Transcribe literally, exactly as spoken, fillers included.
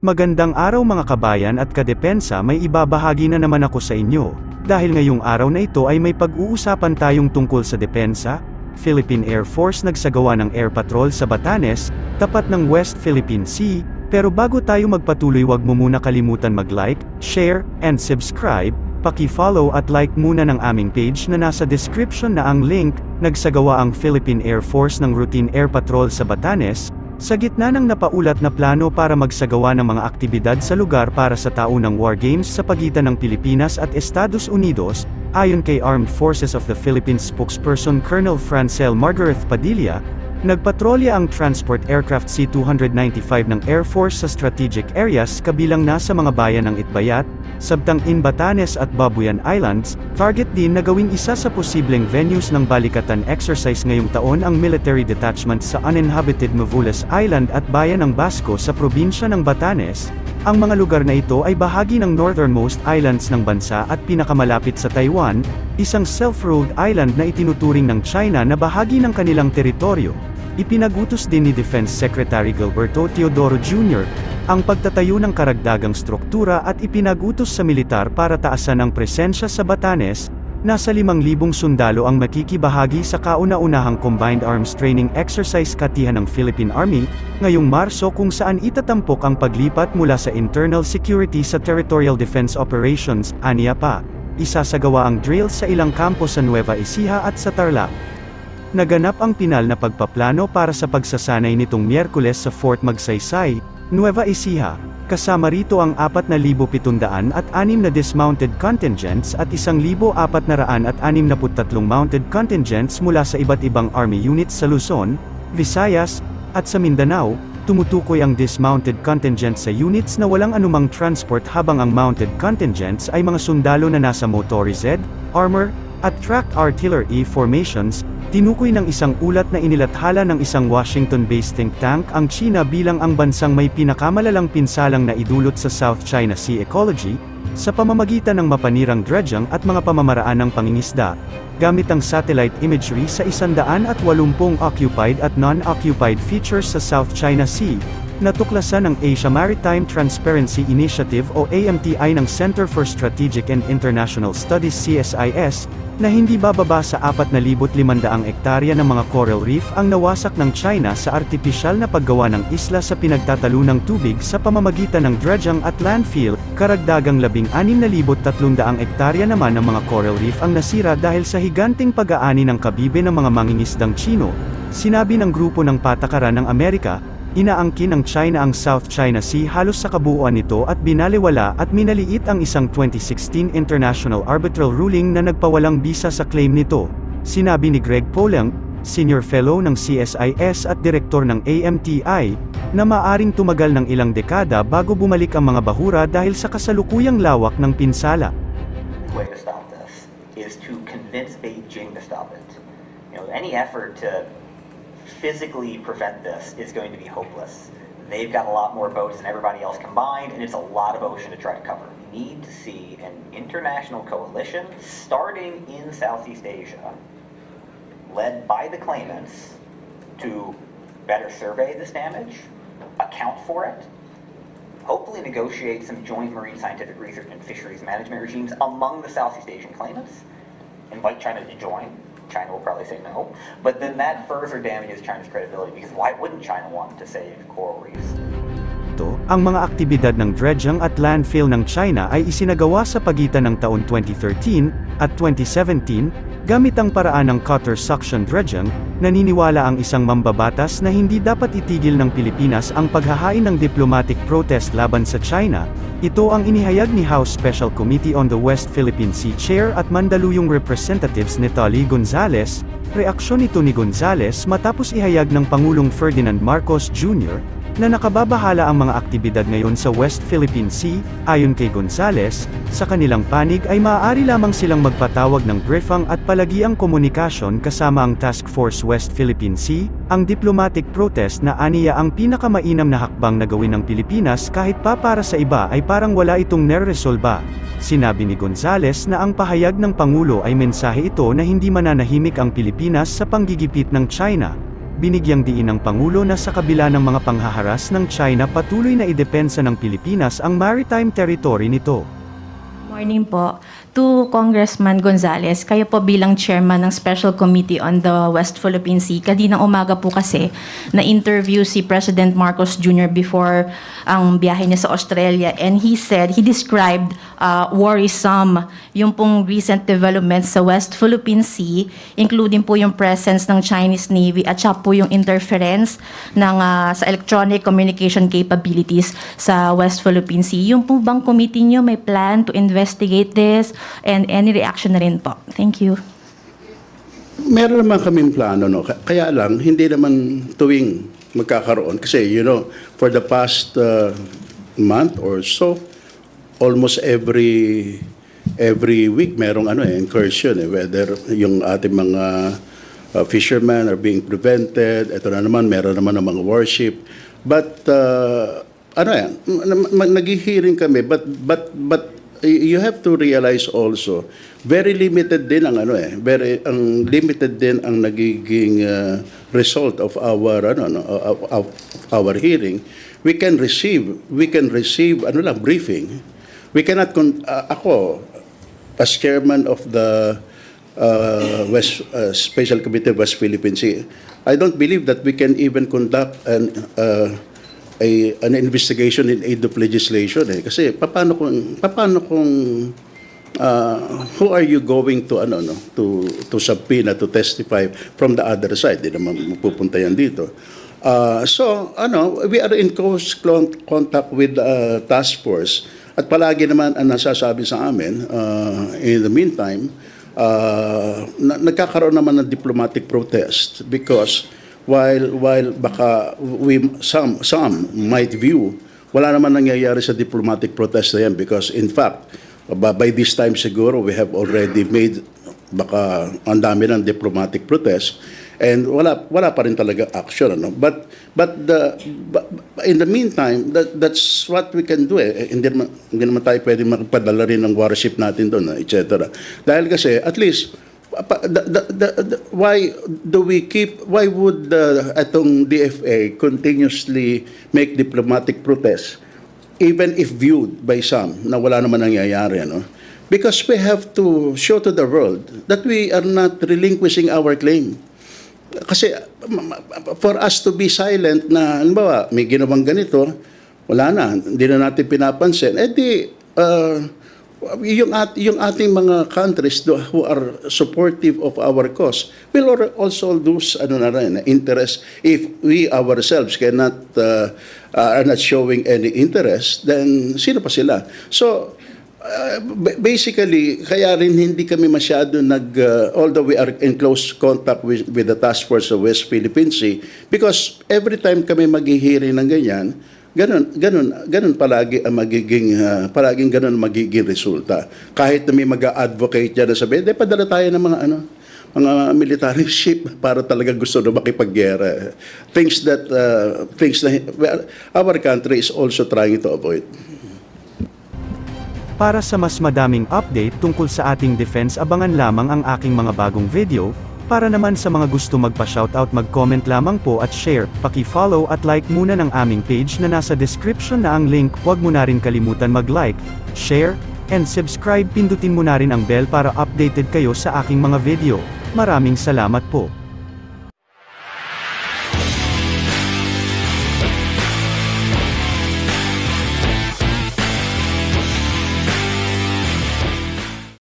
Magandang araw mga kabayan at kadepensa, may ibabahagi na naman ako sa inyo. Dahil ngayong araw na ito ay may pag-uusapan tayong tungkol sa depensa. Philippine Air Force nagsagawa ng air patrol sa Batanes, tapat ng West Philippine Sea. Pero bago tayo magpatuloy, wag mo muna kalimutan mag-like, share, and subscribe. Paki-follow at like muna ng aming page na nasa description na ang link. Nagsagawa ang Philippine Air Force ng routine air patrol sa Batanes, sa gitna ng napaulat na plano para magsagawa ng mga aktibidad sa lugar para sa taunang war games sa pagitan ng Pilipinas at Estados Unidos. Ayon kay Armed Forces of the Philippines spokesperson Colonel Francel Margareth Padilla, nagpatrolya ang transport aircraft C two ninety-five ng Air Force sa strategic areas kabilang na sa mga bayan ng Itbayat, Sabtang-in, Batanes at Babuyan Islands. Target din na gawing isa sa posibleng venues ng balikatan exercise ngayong taon ang military detachment sa uninhabited Mavulas Island at bayan ng Basco sa probinsya ng Batanes. Ang mga lugar na ito ay bahagi ng northernmost islands ng bansa at pinakamalapit sa Taiwan, isang self-ruled island na itinuturing ng China na bahagi ng kanilang teritoryo. Ipinagutos din ni Defense Secretary Gilberto Teodoro Junior ang pagtatayo ng karagdagang struktura at ipinagutos sa militar para taasan ang presensya sa Batanes. Nasa limang libong sundalo ang makikibahagi sa kauna-unahang Combined Arms Training Exercise katihan ng Philippine Army, ngayong Marso, kung saan itatampok ang paglipat mula sa internal security sa territorial defense operations. Aniya pa, isasagawa ang drill sa ilang kampo sa Nueva Ecija at sa Tarlac. Naganap ang pinal na pagpaplano para sa pagsasanay nitong Miyerkules sa Fort Magsaysay, Nueva Ecija. Kasama rito ang apat na libo pitundaan at anim na dismounted contingents at isang libo apat na raan at anim na tatlong mounted contingents mula sa iba't ibang army units sa Luzon, Visayas, at sa Mindanao. Tumutukoy ang dismounted contingent sa units na walang anumang transport, habang ang mounted contingents ay mga sundalo na nasa motorized, armor, at tracked artillery formations. Tinukoy ng isang ulat na inilathala ng isang Washington-based think tank ang China bilang ang bansang may pinakamalalang pinsalang na idulot sa South China Sea ecology, sa pamamagitan ng mapanirang dredging at mga pamamaraan ng pangingisda, gamit ang satellite imagery sa isandaan at walumpung occupied at non-occupied features sa South China Sea. Natuklasan ng Asia Maritime Transparency Initiative o A M T I ng Center for Strategic and International Studies C S I S, na hindi bababa sa apat na libo limandaan ektarya ng mga coral reef ang nawasak ng China sa artipisyal na paggawa ng isla sa pinagtatalunang tubig sa pamamagitan ng dredging at landfill. Karagdagang labing anim na libo tatlumdaang ektarya naman ng mga coral reef ang nasira dahil sa higanting pag-aani ng kabibe ng mga mangingisdang Tsino. Sinabi ng Grupo ng Patakaran ng Amerika, inaangkin ng China ang South China Sea halos sa kabuuan nito at binaliwala at minaliit ang isang twenty sixteen international arbitral ruling na nagpawalang bisa sa claim nito. Sinabi ni Greg Polang, Senior Fellow ng C S I S at Direktor ng A M T I, na maaring tumagal ng ilang dekada bago bumalik ang mga bahura dahil sa kasalukuyang lawak ng pinsala. The way to stop this is to convince Beijing to stop it. You know, any effort to physically prevent this is going to be hopeless. They've got a lot more boats than everybody else combined, and it's a lot of ocean to try to cover. We need to see an international coalition starting in Southeast Asia, led by the claimants, to better survey this damage, account for it, hopefully negotiate some joint marine scientific research and fisheries management regimes among the Southeast Asian claimants, invite China to join. China will probably say no, but then that further damages China's credibility, because why wouldn't China want to save coral reefs? Ang mga aktibidad ng dredging at landfill ng China ay isinagawa sa pagitan ng taon twenty thirteen at twenty seventeen, gamit ang paraan ng cutter suction dredging. Naniniwala ang isang mambabatas na hindi dapat itigil ng Pilipinas ang paghahain ng diplomatic protest laban sa China. Ito ang inihayag ni House Special Committee on the West Philippine Sea Chair at Mandaluyong Representatives Natalie Gonzales. Reaksyon ito ni Gonzales matapos ihayag ng Pangulong Ferdinand Marcos Junior na nakababahala ang mga aktibidad ngayon sa West Philippine Sea. Ayon kay Gonzales, sa kanilang panig ay maaari lamang silang magpatawag ng briefing at palagiang komunikasyon kasama ang Task Force West Philippine Sea. Ang diplomatic protest na aniya ang pinakamainam na hakbang na gawin ng Pilipinas kahit pa para sa iba ay parang wala itong neresolba. Sinabi ni Gonzales na ang pahayag ng Pangulo ay mensahe ito na hindi mananahimik ang Pilipinas sa panggigipit ng China. binigyang diin ng Pangulo na sa kabila ng mga panghaharas ng China patuloy na idepensa ng Pilipinas ang maritime territory nito. Morning po. To Congressman Gonzales, kayo po bilang chairman ng Special Committee on the West Philippine Sea, kaninang umaga po kasi na-interview si President Marcos Junior before ang biyahe niya sa Australia, and he said, he described uh, worrisome yung pong recent developments sa West Philippine Sea, including po yung presence ng Chinese Navy at saka po yung interference ng, uh, sa electronic communication capabilities sa West Philippine Sea. Yung po bang committee niyo may plan to investigate this? And any reaction na rin po. Thank you. Meron naman kaming plano, no? Kaya lang, hindi naman tuwing magkakaroon. Kasi, you know, for the past uh, month or so, almost every every week, merong ano, eh, incursion. Eh, whether yung ating mga uh, fishermen are being prevented, ito na naman, meron naman ng mga warship. But, uh, ano yan, nag-hearing kami, but, but, but, you have to realize also, very limited din ang ano eh, very ang limited din ang nagiging uh, result of our ano no, of, of our hearing. We can receive, we can receive ano lang briefing. We cannot con- uh, ako as chairman of the uh, West uh, Special Committee of West Philippine Sea, I don't believe that we can even conduct an uh, A, an investigation in aid of legislation eh. Kasi paano kung paano kung uh, who are you going to ano no to to subpoena to testify from the other side? Di naman mapupunta yan dito. Uh, so ano, we are in close contact with the uh, task force at palagi naman ang nasasabi sa amin uh, in the meantime uh, na, nagkakaroon naman ng diplomatic protest because While while baka we some some might view wala naman nangyayari sa diplomatic protest na yan because in fact by this time siguro we have already made baka ang dami ng diplomatic protest and wala wala pa rin talaga action ano but but the but in the meantime that that's what we can do eh hindi naman, hindi naman tayo pwedeng magpadala rin ng warship natin doon et cetera. Dahil kasi at least The, the, the, the, why do we keep, why would uh, atong D F A continuously make diplomatic protests even if viewed by some na wala naman nangyayari, ano? Because we have to show to the world that we are not relinquishing our claim. Kasi for us to be silent na, ano ba, may ginawang ganito, wala na, hindi na natin pinapansin, eh di, uh, yung, at, yung ating mga countries who are supportive of our cause will also lose ano na rin, interest if we ourselves cannot uh, uh, are not showing any interest, then sino pa sila? So uh, basically kaya rin hindi kami masyado nag uh, although we are in close contact with, with the task force of West Philippine Sea because every time kami maghihiring ng ganyan, Ganun, ganun, ganun palagi ang magiging, uh, palaging ganun ang magiging resulta. Kahit na may mag-advocate dyan na sabihin, de, padala tayo ng mga, ano, mga military ship para talaga gusto na makipaggera. Things that, uh, things na, well, our country is also trying to avoid. Para sa mas madaming update tungkol sa ating defense, abangan lamang ang aking mga bagong video. Para naman sa mga gusto magpa-shoutout, mag-comment lamang po at share, paki-follow at like muna ng aming page na nasa description na ang link. Huwag mo na rin kalimutan mag-like, share, and subscribe. Pindutin mo na rin ang bell para updated kayo sa aking mga video. Maraming salamat po.